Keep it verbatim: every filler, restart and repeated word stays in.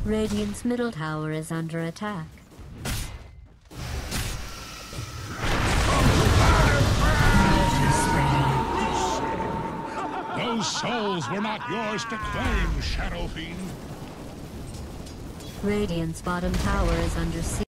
Radiant's middle tower is under attack. Those souls were not yours to claim, Shadow Fiend. Radiant's bottom tower is under siege.